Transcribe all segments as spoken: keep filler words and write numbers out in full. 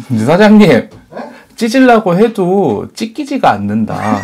근데 사장님, 네? 찢으려고 해도 찢기지가 않는다.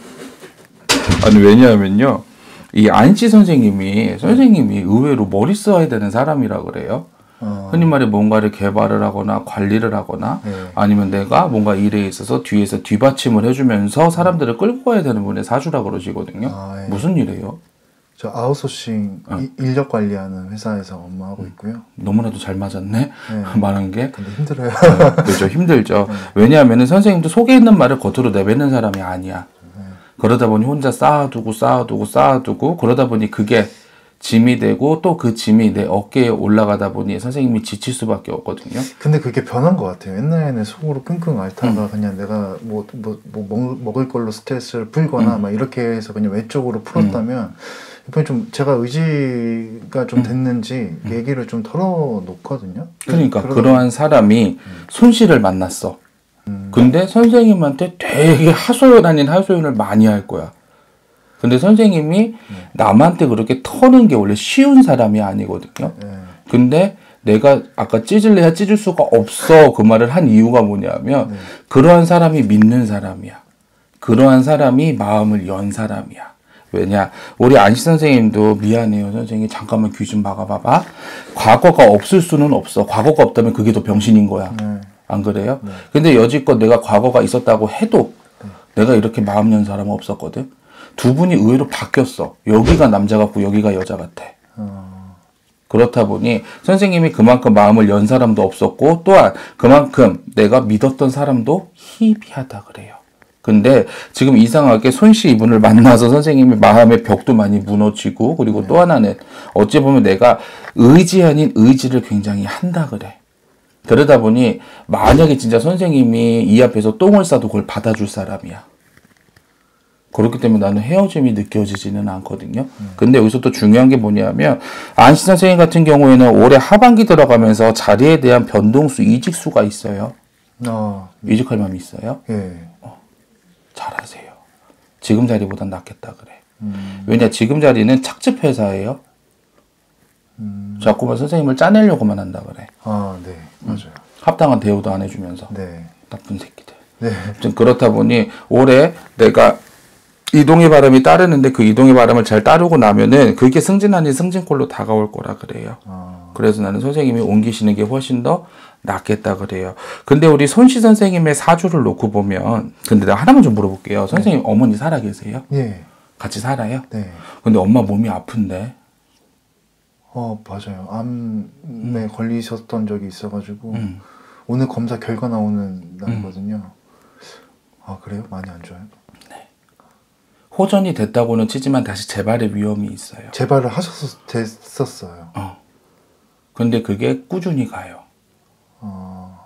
아니, 왜냐하면요. 이 안씨 선생님이, 선생님이 의외로 머리 써야 되는 사람이라 그래요. 어. 흔히 말해 뭔가를 개발을 하거나 관리를 하거나 네. 아니면 내가 뭔가 일에 있어서 뒤에서 뒷받침을 해주면서 사람들을 끌고 가야 되는 분의 사주라 그러시거든요. 아, 네. 무슨 일이에요? 저 아웃소싱 응. 인력 관리하는 회사에서 업무하고 있고요. 너무나도 잘 맞았네. 네. 말한 게. 근데 힘들어요. 네, 그렇죠. 힘들죠. 네. 왜냐하면 선생님도 속에 있는 말을 겉으로 내뱉는 사람이 아니야. 네. 그러다 보니 혼자 쌓아두고 쌓아두고 쌓아두고 그러다 보니 그게 짐이 되고 또 그 짐이 내 어깨에 올라가다 보니 선생님이 지칠 수밖에 없거든요. 근데 그게 변한 것 같아요. 옛날에는 속으로 끙끙 앓다가 음. 그냥 내가 뭐, 뭐, 뭐 먹을 걸로 스트레스를 풀거나 음. 막 이렇게 해서 그냥 외적으로 풀었다면 음. 이번에 좀 제가 의지가 좀 됐는지 음. 얘기를 좀 털어놓거든요. 그러니까 그러한 사람이 음. 손씨를 만났어. 음. 근데 선생님한테 되게 하소연 아닌 하소연을 많이 할 거야. 근데 선생님이 네. 남한테 그렇게 터는 게 원래 쉬운 사람이 아니거든요. 네. 근데 내가 아까 찢을래야 찢을 수가 없어 그 말을 한 이유가 뭐냐면 네. 그러한 사람이 믿는 사람이야. 그러한 사람이 마음을 연 사람이야. 왜냐? 우리 안씨 선생님도 미안해요. 선생님 잠깐만 귀 좀 막아봐봐. 과거가 없을 수는 없어. 과거가 없다면 그게 더 병신인 거야. 네. 안 그래요? 네. 근데 여지껏 내가 과거가 있었다고 해도 네. 내가 이렇게 마음 연 사람은 없었거든. 두 분이 의외로 바뀌었어. 여기가 남자 같고 여기가 여자 같아. 어... 그렇다 보니 선생님이 그만큼 마음을 연 사람도 없었고 또한 그만큼 내가 믿었던 사람도 희비하다 그래요. 근데 지금 이상하게 손씨 이분을 만나서 선생님이 마음의 벽도 많이 무너지고 그리고 네. 또 하나는 어찌 보면 내가 의지 아닌 의지를 굉장히 한다 그래. 그러다 보니 만약에 진짜 선생님이 이 앞에서 똥을 싸도 그걸 받아줄 사람이야. 그렇기 때문에 나는 헤어짐이 느껴지지는 않거든요. 음. 근데 여기서 또 중요한 게 뭐냐면 안씨 선생님 같은 경우에는 올해 하반기 들어가면서 자리에 대한 변동수, 이직수가 있어요. 어. 이직할 마음이 있어요? 예. 어, 잘하세요. 지금 자리보단 낫겠다 그래. 음. 왜냐 지금 자리는 착즙 회사예요. 음. 자꾸만 선생님을 짜내려고만 한다 그래. 아, 네. 맞아요. 음. 합당한 대우도 안 해주면서. 네. 나쁜 새끼들. 네. 좀 그렇다 보니 올해 내가 이동의 바람이 따르는데 그 이동의 바람을 잘 따르고 나면은 그게 승진 아닌 승진꼴로 다가올 거라 그래요. 아. 그래서 나는 선생님이 옮기시는 게 훨씬 더 낫겠다 그래요. 근데 우리 손씨 선생님의 사주를 놓고 보면 근데 내가 하나만 좀 물어볼게요. 선생님 네. 어머니 살아 계세요? 네. 같이 살아요? 네. 근데 엄마 몸이 아픈데? 어 맞아요. 암에 음. 걸리셨던 적이 있어가지고 음. 오늘 검사 결과 나오는 날이거든요. 음. 아 그래요? 많이 안 좋아요? 호전이 됐다고는 치지만 다시 재발의 위험이 있어요. 재발을 하셔서 됐었어요. 어. 근데 그게 꾸준히 가요. 어,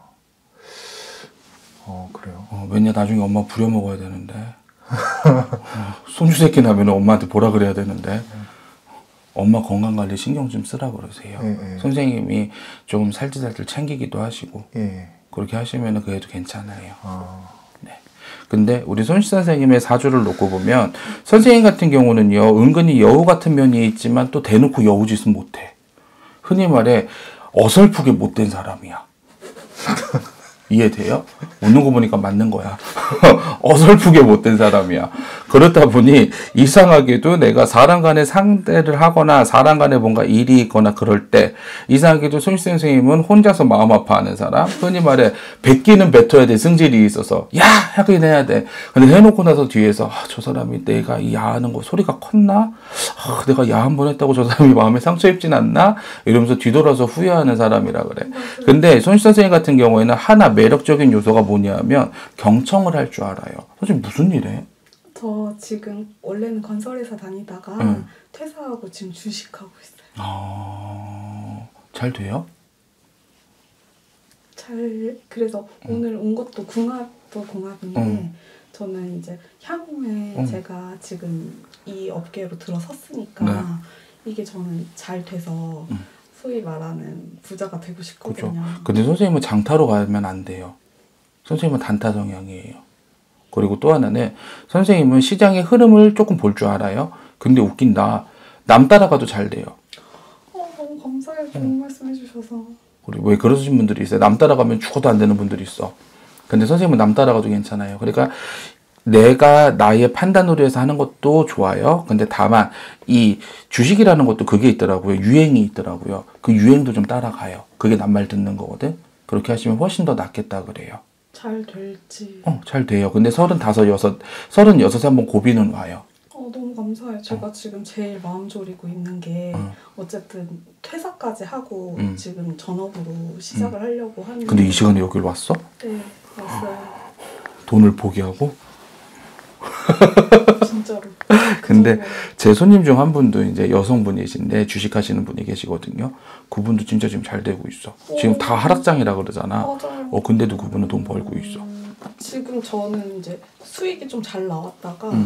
어 그래요? 어, 왜냐 나중에 엄마 부려먹어야 되는데 어, 손주 새끼 나면 엄마한테 뭐라 그래야 되는데 엄마 건강관리 신경 좀 쓰라 그러세요. 예, 예. 선생님이 조금 살뜰살뜰 챙기기도 하시고 예. 그렇게 하시면 그래도 괜찮아요. 어. 근데 우리 손씨 선생님의 사주를 놓고 보면 선생님 같은 경우는요 은근히 여우 같은 면이 있지만 또 대놓고 여우짓은 못해. 흔히 말해 어설프게 못된 사람이야. 이해돼요? 웃는 거 보니까 맞는 거야. 어설프게 못된 사람이야. 그렇다 보니 이상하게도 내가 사람 간에 상대를 하거나 사람 간에 뭔가 일이 있거나 그럴 때 이상하게도 손씨 선생님은 혼자서 마음 아파하는 사람. 흔히 말해 뱉기는 뱉어야 돼. 승질이 있어서 야! 하긴 해야 돼. 근데 해놓고 나서 뒤에서 아, 저 사람이 내가 이 야하는 거 소리가 컸나? 아, 내가 야 한 번 했다고 저 사람이 마음에 상처 입진 않나? 이러면서 뒤돌아서 후회하는 사람이라 그래. 근데 손씨 선생님 같은 경우에는 하나 매력적인 요소가 뭐냐면 경청을 할 줄 알아요. 선생님 무슨 일해? 저 지금 원래는 건설회사 다니다가 응. 퇴사하고 지금 주식하고 있어요. 아, 잘 돼요? 잘 그래서 응. 오늘 온 것도 궁합도 궁합인데 응. 저는 이제 향후에 응. 제가 지금 이 업계로 들어섰으니까 네. 이게 저는 잘 돼서 응. 소위 말하는 부자가 되고 싶거든요. 그렇죠. 근데 선생님은 장타로 가면 안 돼요. 선생님은 단타 성향이에요. 그리고 또 하나는 선생님은 시장의 흐름을 조금 볼 줄 알아요. 근데 웃긴다. 남 따라가도 잘 돼요. 어, 너무 감사해요. 좋은 응. 말씀 해주셔서. 그리고 왜 그러신 분들이 있어요. 남 따라가면 죽어도 안 되는 분들이 있어. 근데 선생님은 남 따라가도 괜찮아요. 그러니까 내가 나의 판단으로 해서 하는 것도 좋아요. 근데 다만 이 주식이라는 것도 그게 있더라고요. 유행이 있더라고요. 그 유행도 좀 따라가요. 그게 남 말 듣는 거거든. 그렇게 하시면 훨씬 더 낫겠다 그래요. 잘 될지. 어, 잘 돼요. 근데 서른다섯, 여섯, 서른여섯에 한번 고비는 와요. 어, 너무 감사해요. 제가 어. 지금 제일 마음 졸이고 있는 게 어. 어쨌든 퇴사까지 하고 음. 지금 전업으로 시작을 음. 하려고 하는데. 근데 이 시간에 여기로 왔어? 네, 왔어요. 돈을 포기하고? 진짜로. 근데 제 손님 중 한 분도 이제 여성분이신데 주식하시는 분이 계시거든요. 그분도 진짜 지금 잘 되고 있어. 오, 지금 다 하락장이라 그러잖아. 맞아요. 어 근데도 그분은 돈 벌고 있어. 음, 지금 저는 이제 수익이 좀 잘 나왔다가 음.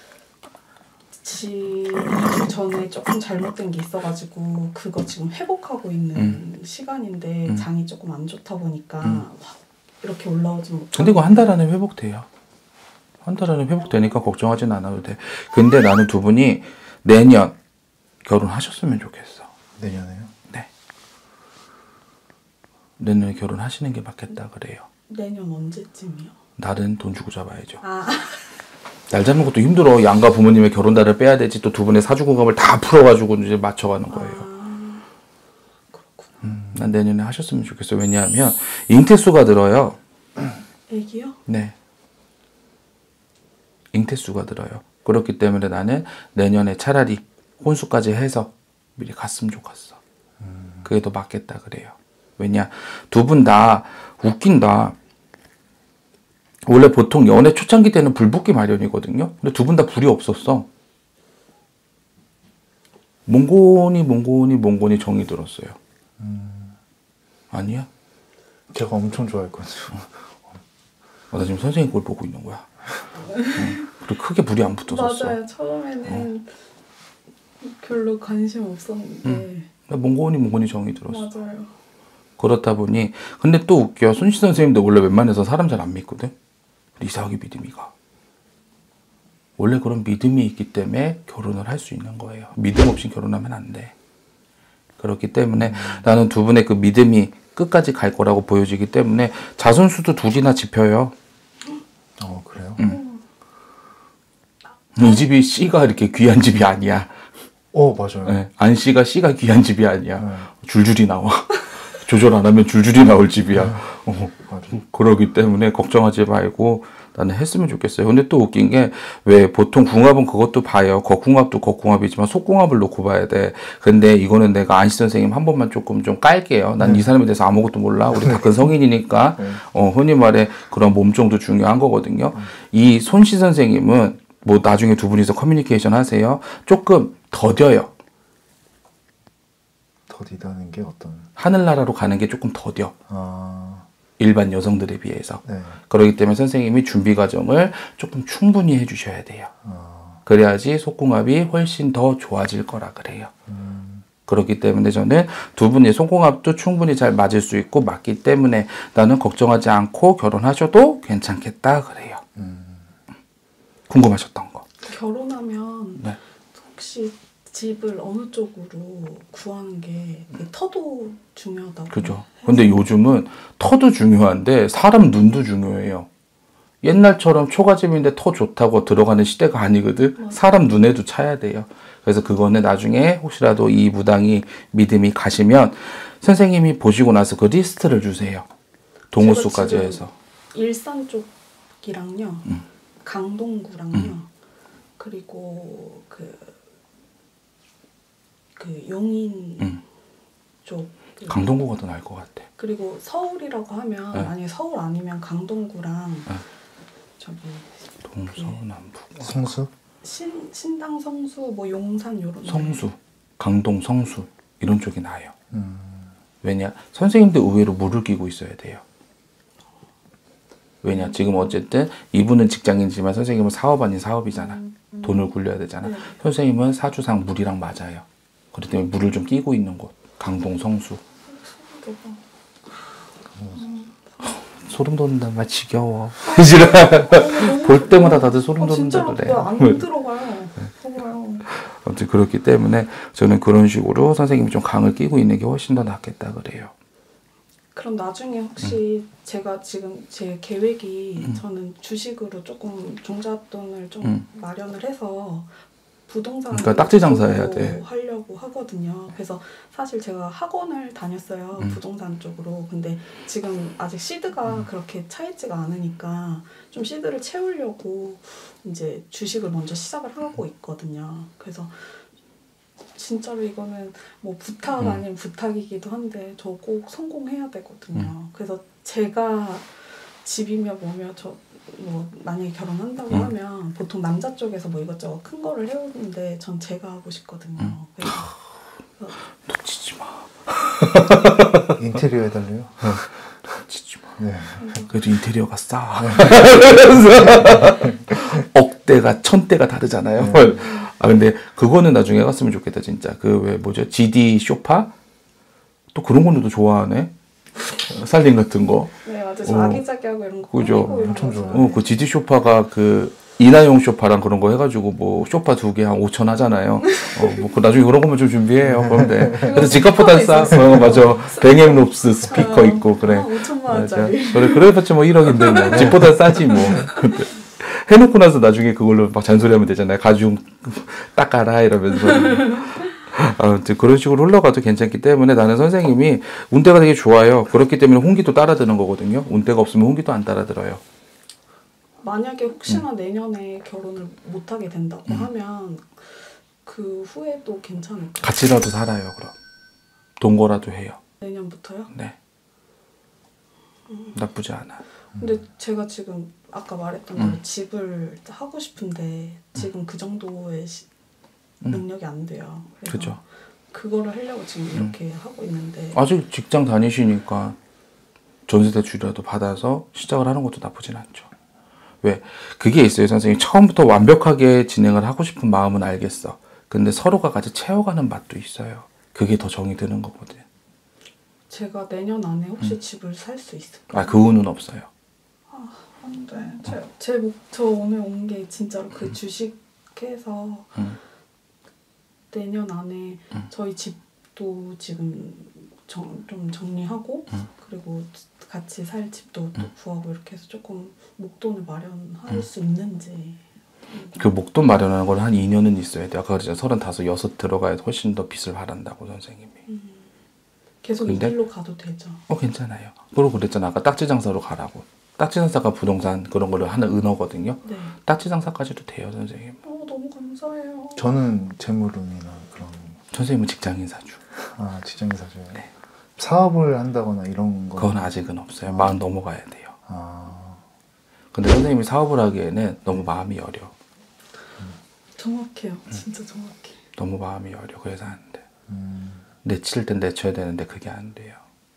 지 전에 조금 잘못된 게 있어가지고 그거 지금 회복하고 있는 음. 시간인데 음. 장이 조금 안 좋다 보니까 음. 이렇게 올라오지 못하고. 근데 이거 한 달 안에 회복돼요. 한 달 안에 회복되니까 걱정하진 않아도 돼. 근데 나는 두 분이 내년 결혼하셨으면 좋겠어. 내년에요? 네. 내년에 결혼하시는 게 맞겠다 그래요. 내년 언제쯤이요? 날은 돈 주고 잡아야죠. 아. 날 잡는 것도 힘들어. 양가 부모님의 결혼달을 빼야 되지. 또 두 분의 사주공합을 다 풀어가지고 이제 맞춰가는 거예요. 아. 그렇구나. 음, 난 내년에 하셨으면 좋겠어요. 왜냐하면 잉태수가 들어요. 애기요? 네. 잉태수가 들어요. 그렇기 때문에 나는 내년에 차라리 혼수까지 해서 미리 갔으면 좋겠어. 음. 그게 더 맞겠다 그래요. 왜냐, 두 분 다 웃긴다. 원래 보통 연애 초창기 때는 불붙기 마련이거든요. 근데 두 분 다 불이 없었어. 몽곤이 몽곤이 몽곤이 정이 들었어요. 음. 아니야? 제가 엄청 좋아했거든요. 어, 나 지금 선생님 꼴 보고 있는 거야. 응. 그리고 크게 불이 안 붙었었어. 맞아요. 처음에는 어. 별로 관심 없었는데. 응. 몽곤이 몽곤이 정이 들었어. 맞아요. 그렇다 보니 근데 또 웃겨. 손씨 선생님도 원래 웬만해서 사람 잘 안 믿거든. 이상하게 믿음이 가. 원래 그런 믿음이 있기 때문에 결혼을 할 수 있는 거예요. 믿음 없이 결혼하면 안 돼. 그렇기 때문에 음. 나는 두 분의 그 믿음이 끝까지 갈 거라고 보여지기 때문에 자손수도 둘이나 집혀요. 어 그래요? 응. 이 집이 씨가 이렇게 귀한 집이 아니야. 어 맞아요. 네, 안 씨가 씨가 귀한 집이 아니야. 네. 줄줄이 나와. 조절 안 하면 줄줄이 나올 집이야. 네. 어, 그러기 때문에 걱정하지 말고 나는 했으면 좋겠어요. 근데 또 웃긴 게 왜 보통 궁합은 그것도 봐요. 겉궁합도 겉궁합이지만 속궁합을 놓고 봐야 돼. 근데 이거는 내가 안씨 선생님 한 번만 조금 좀 깔게요. 난 이 네. 사람에 대해서 아무것도 몰라. 우리 다 큰 성인이니까 네. 어, 흔히 말해 그런 몸종도 중요한 거거든요. 네. 이 손씨 선생님은 뭐 나중에 두 분이서 커뮤니케이션 하세요. 조금 더뎌요. 더디다는 게 어떤? 하늘나라로 가는 게 조금 더뎌. 아... 일반 여성들에 비해서. 네. 그렇기 때문에 선생님이 준비 과정을 조금 충분히 해주셔야 돼요. 아... 그래야지 속궁합이 훨씬 더 좋아질 거라 그래요. 음... 그렇기 때문에 저는 두 분의 속궁합도 충분히 잘 맞을 수 있고 맞기 때문에 나는 걱정하지 않고 결혼하셔도 괜찮겠다 그래요. 음... 궁금하셨던 거. 결혼하면 네. 혹시 집을 어느 쪽으로 구하는 게 터도 중요하다고. 그죠. 근데 요즘은 터도 중요한데 사람 눈도 중요해요. 옛날처럼 초가집인데 터 좋다고 들어가는 시대가 아니거든. 맞아. 사람 눈에도 차야 돼요. 그래서 그거는 나중에 혹시라도 이 무당이 믿음이 가시면 선생님이 보시고 나서 그 리스트를 주세요. 동호수까지 해서. 일산 쪽이랑요. 음. 강동구랑요. 음. 그리고 그 그 용인 음. 쪽 그 강동구가 더 나을 것 같아. 그리고 서울이라고 하면 네. 아니 서울 아니면 강동구랑 네. 저기 동서남북 그 성수 신 신당 성수 뭐 용산 요런 성수 강동 성수 이런 쪽이 나아요. 음. 왜냐 선생님들 의외로 물을 끼고 있어야 돼요. 왜냐 지금 어쨌든 이분은 직장인이지만 선생님은 사업 아닌 사업이잖아. 음, 음. 돈을 굴려야 되잖아. 네. 선생님은 사주상 물이랑 맞아요. 그렇기 때문에 물을 좀 끼고 있는 곳. 강동 성수. 음. 소름 돋는다 말 지겨워. 볼 때마다 다들 소름 아, 돋는다 진짜 그래. 안 들어가요. 들어가요. 아무튼 그렇기 때문에 저는 그런 식으로 선생님이 좀 강을 끼고 있는 게 훨씬 더 낫겠다 그래요. 그럼 나중에 혹시 음. 제가 지금 제 계획이 음. 저는 주식으로 조금 종잣돈을 좀 음. 마련을 해서 부동산 그러니까 딱지 장사해야 돼. 하려고 하거든요. 그래서 사실 제가 학원을 다녔어요. 음. 부동산 쪽으로. 근데 지금 아직 시드가 음. 그렇게 차 있지가 않으니까 좀 시드를 채우려고 이제 주식을 먼저 시작을 하고 있거든요. 그래서 진짜로 이거는 뭐 부탁 음. 아닌 부탁이기도 한데 저 꼭 성공해야 되거든요. 음. 그래서 제가 집이며 뭐며 저 뭐 만약에 결혼한다고 음. 하면 보통 남자 쪽에서 뭐 이것저것 큰 거를 해오는데 전 제가 하고 싶거든요. 음. 그래서 놓치지 마. 인테리어 해달래요? 놓치지 마. 네. 그래도 인테리어가 싸. 억대가 천대가 다르잖아요. 네. 아 근데 그거는 나중에 갔으면 좋겠다 진짜. 그 왜 뭐죠? 지디 쇼파? 또 그런 거는 또 좋아하네. 살림 같은 거. 네 맞아. 저 어. 아기자기하고 이런 거 그죠. 꾸미고 이런 엄청 거 좋아요. 어, 그 지디 쇼파가 그 인화용 쇼파랑 그런 거 해가지고 뭐 쇼파 두 개 한 오천 하잖아요. 어, 뭐 그 나중에 그런 거만 좀 준비해요. 그럼 돼. 그래서 집값보다 싸. 어, 맞아. 뱅앤 롭스 스피커 있고 그래. 아, 오천만 맞아. 원짜리. 그래 그래봤자 뭐 일억인데 뭐 집보다 싸지 뭐. 해놓고 나서 나중에 그걸로 막 잔소리하면 되잖아요. 가죽 닦아라 이러면서. 아무튼 그런 식으로 흘러가도 괜찮기 때문에 나는 선생님이 운대가 되게 좋아요. 그렇기 때문에 홍기도 따라드는 거거든요. 운대가 없으면 홍기도 안 따라들어요. 만약에 혹시나 음. 내년에 결혼을 못하게 된다고 음. 하면 그 후에도 괜찮을까요? 같이라도 살아요. 그럼 동거라도 해요. 내년부터요? 네. 음. 나쁘지 않아. 근데 제가 지금 아까 말했던 음. 대로 집을 하고 싶은데 지금 그 정도의 시, 음. 능력이 안 돼요. 그래서 그죠. 그거를 하려고 지금 음. 이렇게 하고 있는데 아직 직장 다니시니까 전세 대출이라도 받아서 시작을 하는 것도 나쁘진 않죠. 왜? 그게 있어요, 선생님. 처음부터 완벽하게 진행을 하고 싶은 마음은 알겠어. 근데 서로가 같이 채워가는 맛도 있어요. 그게 더 정이 드는 거거든. 제가 내년 안에 혹시 음. 집을 살 수 있을까요? 아, 그 운은 없어요. 아, 안 돼. 제, 제 목, 저 오늘 온 게 진짜로 그 음. 주식해서 음. 내년 안에 음. 저희 집도 지금 정, 좀 정리하고 음. 그리고 같이 살 집도 또 음. 구하고 이렇게 해서 조금 목돈을 마련할 음. 수 있는지. 그 목돈 마련하는 건 한 이 년은 있어야 돼. 아까 그랬잖아. 서른다섯, 여섯 들어가야 훨씬 더 빚을 바란다고 선생님이. 음. 계속 근데? 이 길로 가도 되죠. 어, 괜찮아요. 그리고 그랬잖아. 아까 딱지 장사로 가라고. 딱지 장사가 부동산 그런 거를 하는 은어거든요. 네. 딱지 장사까지도 돼요, 선생님. 어, 너무 감사해요. 저는 재물운이나 그런 선생님은 직장인 사주. 아 직장인 사주요. 네. 사업을 한다거나 이런 거. 그건 아직은 없어요. 아. 마음 넘어가야 돼요. 아 근데 선생님이 사업을 하기에는 너무 마음이 여려. 정확해요. 진짜 정확해. 너무 마음이 여려. 그래서 안 돼. 음. 내칠 땐 내쳐야 되는데 그게 안 돼요.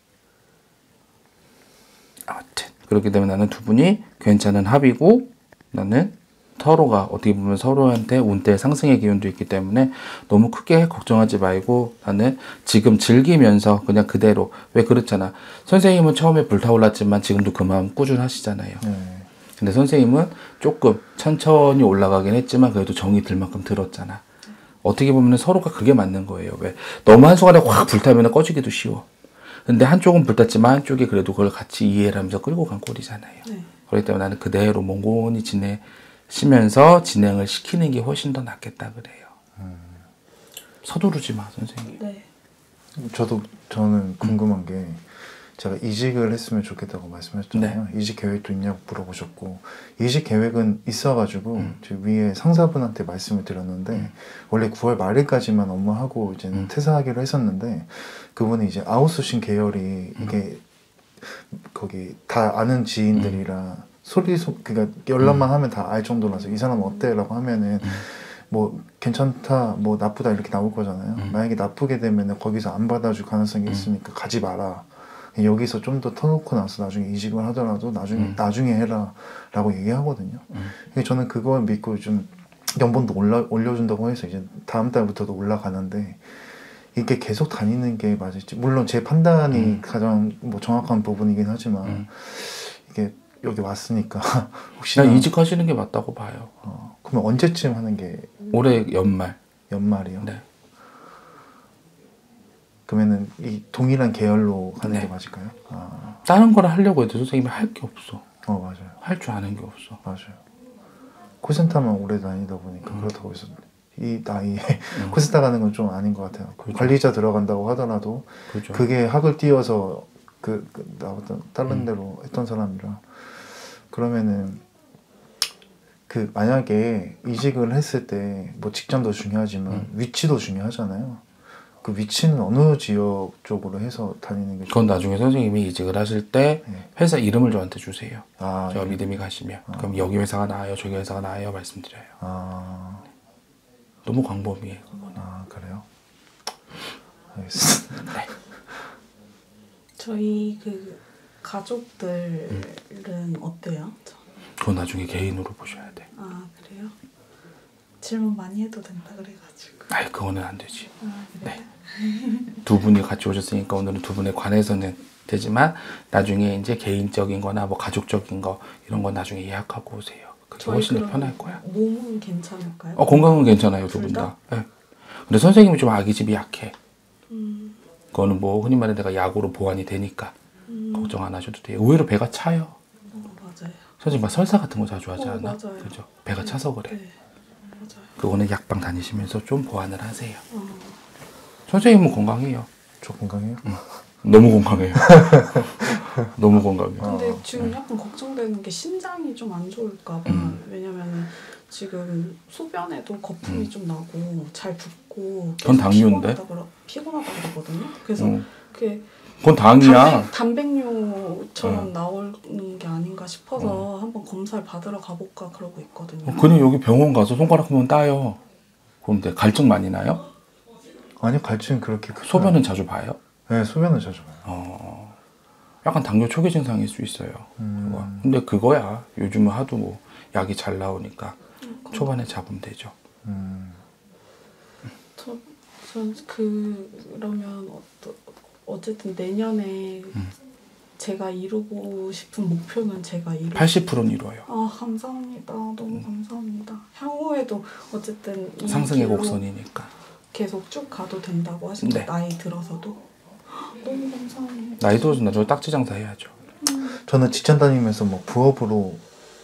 아무튼 그렇기 때문에 나는 두 분이 괜찮은 합이고 나는 서로가 어떻게 보면 서로한테 운대 상승의 기운도 있기 때문에 너무 크게 걱정하지 말고 나는 지금 즐기면서 그냥 그대로 왜 그렇잖아. 선생님은 처음에 불타올랐지만 지금도 그 마음 꾸준하시잖아요. 네. 근데 선생님은 조금 천천히 올라가긴 했지만 그래도 정이 들 만큼 들었잖아. 어떻게 보면 서로가 그게 맞는 거예요. 왜? 너무 한순간에 확 불타면 꺼지기도 쉬워. 근데 한쪽은 불탔지만 한쪽이 그래도 그걸 같이 이해를 하면서 끌고 간 꼴이잖아요. 네. 그렇기 때문에 나는 그대로 몽고니 지내시면서 진행을 시키는 게 훨씬 더 낫겠다 그래요. 음. 서두르지 마, 선생님. 네. 저도 저는 궁금한 게 제가 이직을 했으면 좋겠다고 말씀하셨잖아요. 네. 이직 계획도 있냐고 물어보셨고 이직 계획은 있어가지고 음. 제 위에 상사분한테 말씀을 드렸는데 음. 원래 구월 말일까지만 업무하고 이제는 음. 퇴사하기로 했었는데 그분이 이제 아웃소싱 계열이 음. 이게 거기 다 아는 지인들이라 소리 소 그러니까 연락만 음. 하면 다 알 정도라서 이 사람 어때라고 하면은 음. 뭐 괜찮다 뭐 나쁘다 이렇게 나올 거잖아요. 음. 만약에 나쁘게 되면은 거기서 안 받아줄 가능성이 음. 있으니까 가지 마라. 여기서 좀 더 터놓고 나서 나중에 이직을 하더라도 나중에 음. 나중에 해라 라고 얘기하거든요. 음. 저는 그걸 믿고 좀 연봉도 올라 올려준다고 해서 이제 다음 달부터도 올라가는데 이게 계속 다니는 게 맞을지 물론 제 판단이 음. 가장 뭐 정확한 부분이긴 하지만 음. 이게 여기 왔으니까 혹시나 혹시나 이직하시는 게 맞다고 봐요. 어, 그러면 언제쯤 하는 게 올해 연말. 연말이요? 네. 그러면은 이 동일한 계열로 하는 네. 게 맞을까요? 아, 다른 거를 하려고 해도 선생님이 할 게 없어. 어 맞아요. 할 줄 아는 게 없어. 맞아요. 콜센터만 오래 다니다 보니까 음. 그렇다고 해서 이 나이에 음. 콜센터 가는 건 좀 아닌 것 같아요. 그죠. 관리자 들어간다고 하더라도 그죠. 그게 학을 띄워서 그, 그 나왔던 다른 음. 데로 했던 사람이라 그러면은 그 만약에 이직을 했을 때 뭐 직장도 중요하지만 음. 위치도 중요하잖아요. 그 위치는 어느 지역 쪽으로 해서 다니는 게 그건 좋을까요? 나중에 선생님이 이직을 하실 때 네. 회사 이름을 저한테 주세요. 아, 저 예. 믿음이 가시면. 아. 그럼 여기 회사가 나아요, 저기 회사가 나아요 말씀드려요. 아, 너무 광범위해요. 아 그래요? 알겠습니다. 네. 저희 그 가족들은 어때요? 저- 그건 나중에 개인으로 보셔야 돼. 아 그래요? 질문 많이 해도 된다 그래가지고. 아이, 그거는 안 되지. 아 그래? 네. 두 분이 같이 오셨으니까 오늘은 두 분에 관해서는 되지만 나중에 이제 개인적인 거나 뭐 가족적인 거 이런 건 나중에 예약하고 오세요. 그게 저희 훨씬 더 그럼 편할 거야. 몸은 괜찮을까요? 어, 건강은 괜찮아요, 두 분 둘 다. 네. 근데 선생님이 좀 아기집이 약해. 음, 그거는 뭐 흔히 말해 내가 약으로 보완이 되니까 음, 걱정 안 하셔도 돼요. 의외로 배가 차요. 어, 맞아요. 선생님 막 설사 같은 거 자주 하지 어, 않아? 맞아요. 그죠? 배가 차서 그래. 네, 맞아요. 그거는 약방 다니시면서 좀 보완을 하세요. 어, 선생님은 건강해요. 저 건강해요? 너무 건강해요. 너무 건강해요. 근데 어, 지금 약간 걱정되는 게 심장이 좀 안 좋을까 봐. 음. 왜냐면 지금 소변에도 거품이 음. 좀 나고 잘 붓고 그건 계속 당뇨인데? 피곤하다, 그러, 피곤하다 그러거든요. 그래서 음. 그게 그건 당이야. 단백, 단백뇨처럼 음. 나오는 게 아닌가 싶어서 한번 검사를 받으러 가볼까 그러고 있거든요. 어, 그냥 여기 병원 가서 손가락 한번 따요. 그럼 돼. 갈증 많이 나요? 아니요, 갈증 그렇게 크지 소변은 자주 봐요? 않아요. 네, 소변은 자주 봐요. 어, 약간 당뇨 초기 증상일 수 있어요. 음. 그거. 근데 그거야. 요즘은 하도 뭐 약이 잘 나오니까 초반에 잡으면 되죠. 음, 저, 전 그러면 어떠, 어쨌든 내년에 음. 제가 이루고 싶은 목표는 제가 이루. 팔십 퍼센트는 이뤄요. 아 감사합니다. 너무 감사합니다. 향후에도 어쨌든 이 상승의 길로 곡선이니까. 계속 쭉 가도 된다고 하시는 네. 나이 들어서도 너무 감사합니다. 나이 들어서 나중에 딱지 장사 해야죠. 저는 직장 다니면서 뭐 부업으로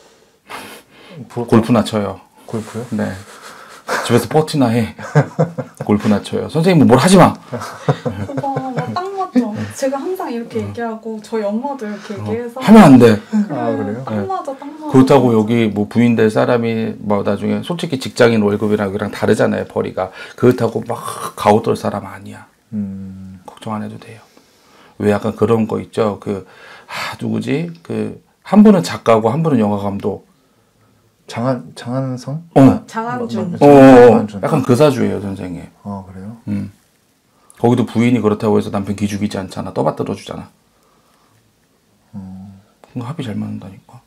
부업, 골프나 쳐요. 골프요? 네. 집에서 퍼티나 해. 골프나 쳐요. 선생님은 뭘 하지 마. 오빠 나딱 맞죠? 제가 항상 이렇게 얘기하고 저희 엄마도 이렇게 얘기해서 어, 하면 안 돼. 아, 그래요? 딱 네. 맞아, 딱 맞아. 그렇다고 여기 뭐 부인 될 사람이 뭐 나중에 솔직히 직장인 월급이랑 여기랑 다르잖아요. 벌이가. 그렇다고 막 가오 떨 사람 아니야. 음, 걱정 안 해도 돼요. 왜 약간 그런 거 있죠. 그, 아, 누구지? 그, 한 분은 작가고 한 분은 영화 감독. 장한 장한성? 어. 아, 장한준. 뭐, 어, 뭐, 어, 어. 장한준. 약간 그 사주예요, 선생님. 아 그래요? 음. 거기도 부인이 그렇다고 해서 남편 기죽이지 않잖아. 떠받들어 주잖아. 음, 그거 합이 잘 맞는다니까.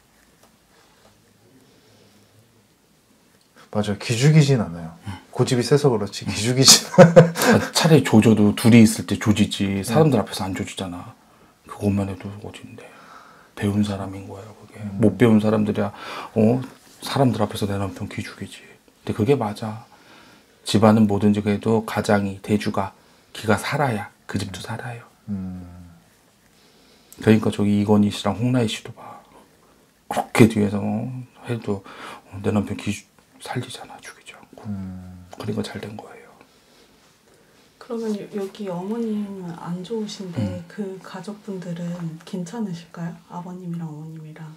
맞아요. 기죽이진 않아요. 고집이 세서 그렇지 기죽이진. 아, 차라리 조져도 둘이 있을 때 조지지. 사람들 앞에서 안 조지잖아. 그것만 해도 어딘데. 배운 사람인 거야, 그게. 음. 못 배운 사람들이야, 어? 사람들 앞에서 내 남편 기죽이지. 근데 그게 맞아. 집안은 뭐든지 그래도 가장이, 대주가, 기가 살아야 그 집도 살아요. 음, 그러니까 저기 이건희 씨랑 홍라희 씨도 봐. 그렇게 뒤에서 어, 해도 내 남편 기 살리잖아, 죽이지 않고. 음. 그러니까 잘 된 거예요. 그러면 여- 여기 어머님은 안 좋으신데 음. 그 가족분들은 괜찮으실까요? 아버님이랑 어머님이랑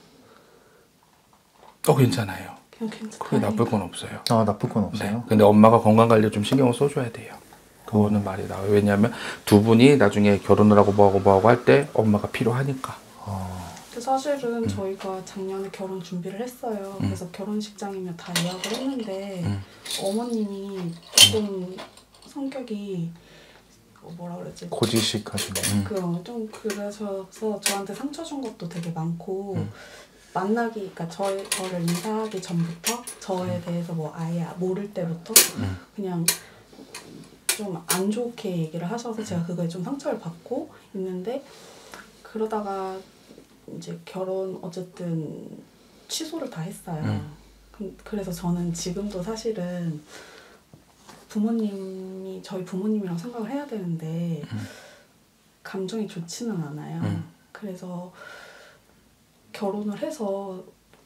어, 괜찮아요. 그냥 괜찮아요. 크게 나쁠 건 없어요. 아 나쁠 건 네. 없어요? 근데 엄마가 건강 관리에 좀 신경을 써줘야 돼요. 그거는 말이 나와요. 왜냐하면 두 분이 나중에 결혼을 하고 뭐하고 뭐하고 할 때 엄마가 필요하니까. 아, 근데 사실은 저희가 작년에 결혼 준비를 했어요. 음. 그래서 결혼식장이면 다 예약을 했는데 음. 어머님이 조금 성격이 어, 뭐라 그러지? 고지식 하시네. 음. 그좀 그러셔서 저한테 상처 준 것도 되게 많고 음. 만나기, 그러니까 저, 저를 인사하기 전부터 저에 대해서 뭐 아예 모를 때부터 음. 그냥 좀 안 좋게 얘기를 하셔서 제가 그거에 좀 상처를 받고 있는데 그러다가 이제 결혼 어쨌든 취소를 다 했어요. 음. 그- 그래서 저는 지금도 사실은 부모님이 저희 부모님이랑 생각을 해야 되는데 음. 감정이 좋지는 않아요. 음. 그래서 결혼을 해서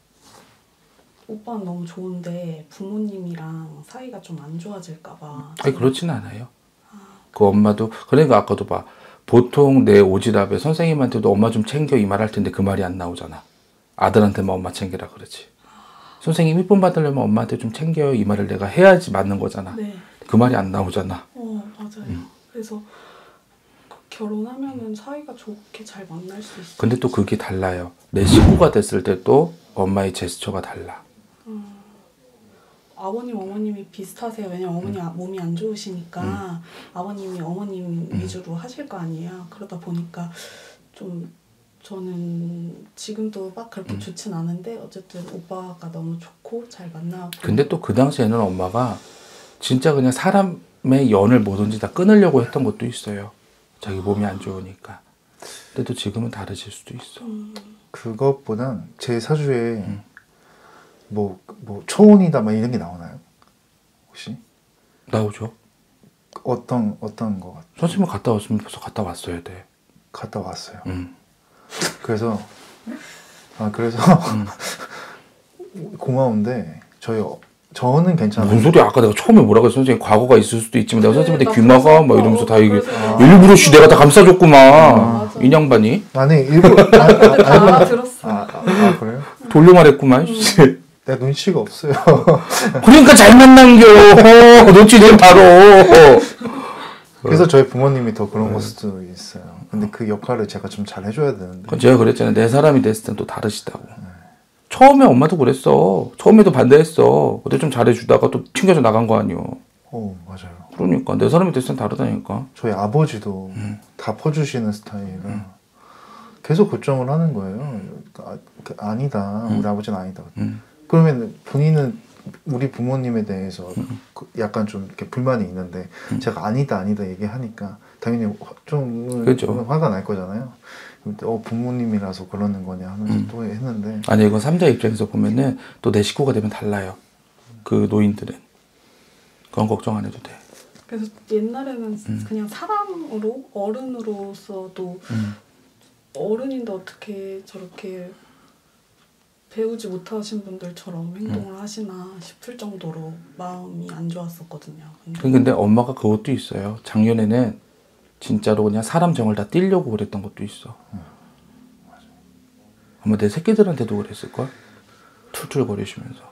오빠는 너무 좋은데 부모님이랑 사이가 좀 안 좋아질까봐. 아니 그렇진 않아요. 그 엄마도 그러니까 아까도 봐. 보통 내 오지랖에 선생님한테도 엄마 좀 챙겨 이 말 할 텐데 그 말이 안 나오잖아. 아들한테만 엄마 챙기라 그러지. 선생님 이쁨 받으려면 엄마한테 좀 챙겨요 이 말을 내가 해야지 맞는 거잖아. 네. 그 말이 안 나오잖아. 어 맞아요. 음. 그래서 결혼하면은 사이가 좋게 잘 만날 수 있어요. 근데 또 그게 달라요. 내 식구가 됐을 때 또 엄마의 제스처가 달라. 음, 아버님 어머님이 비슷하세요. 왜냐면 어머니 음. 몸이 안 좋으시니까 음. 아버님이 어머님 음. 위주로 하실 거 아니에요. 그러다 보니까 좀 저는 지금도 막 그렇게 음. 좋진 않은데 어쨌든 오빠가 너무 좋고 잘 만나고. 근데 또 그 당시에는 엄마가 진짜 그냥 사람의 연을 뭐든지 다 끊으려고 했던 것도 있어요. 자기 몸이 안 좋으니까. 근데 또 지금은 다르실 수도 있어. 음. 그것보단 제 사주에 음. 뭐, 뭐 초혼이다 막 이런 게 나오나요? 혹시? 나오죠. 어떤 어떤 거 같아요? 선생님 갔다 왔으면 벌써 갔다 왔어야 돼. 갔다 왔어요. 음. 그래서 아 그래서 음. 고마운데 저희 어, 저는 괜찮아요. 무슨 소리야? 아까 내가 처음에 뭐라고 했어? 선생님 과거가 있을 수도 있지만 내가 그래, 선생님한테 나 귀마가 막 그래서 이러면서 다 이게 그래서- 일부러 씨 내가 다 감싸줬구만. 아, 이 양반이 아니 일부 아, 근데 다 아, 아, 알아들었어. 아, 아, 아 그래요? 돌려 말했구만. 씨. 내가 눈치가 없어요. 그러니까 잘 만난겨. 어, 놓치네 바로. 그래서 저희 부모님이 더 그런 걸 수도 있어요. 근데 그 역할을 제가 좀 잘 해줘야 되는데. 그건 제가 그랬잖아요. 내 사람이 됐을 땐 또 다르시다고. 처음에 엄마도 그랬어. 처음에도 반대했어. 근데 좀 잘해주다가 또 튕겨져 나간 거 아니요. 어 맞아요. 그러니까 내 사람이 됐을 땐 다르다니까. 저희 아버지도 음. 다 퍼주시는 스타일이라 계속 걱정을 하는 거예요. 아, 그, 아니다. 음. 우리 아버지는 아니다. 음. 그러면 본인은 우리 부모님에 대해서 그 약간 좀 이렇게 불만이 있는데 음. 제가 아니다 아니다 얘기하니까 당연히 화- 좀 그렇죠. 화가 날 거잖아요. 근데 어 부모님이라서 그러는 거냐 하면서 음. 또 했는데 아니 이건 삼자 입장에서 보면은 또 내 식구가 되면 달라요. 그 노인들은. 그건 걱정 안 해도 돼. 그래서 옛날에는 음. 그냥 사람으로 어른으로서도 음. 어른인데 어떻게 저렇게 배우지 못하신 분들처럼 행동을 음. 하시나 싶을 정도로 마음이 안 좋았었거든요. 근데 근데 엄마가 그것도 있어요. 작년에는 진짜로 그냥 사람 정을 다 띄려고 그랬던 것도 있어. 아마 내 새끼들한테도 그랬을걸? 툴툴거리시면서.